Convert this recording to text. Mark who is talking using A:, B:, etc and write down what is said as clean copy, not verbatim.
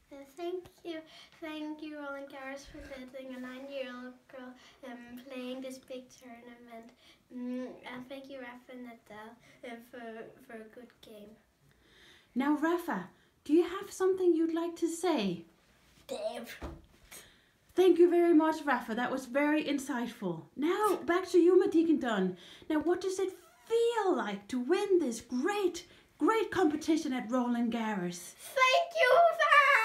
A: Thank you, Roland Garros, for letting a 9-year-old girl playing this big tournament. And thank you, Rafa Nadal, for a good game.
B: Now, Rafa, do you have something you'd like to say?
A: Dave.
B: Thank you very much, Rafa. That was very insightful. Now, back to you, Madicken Dunne. Now, what does it feel like to win this great competition at Roland Garros?
A: Thank you,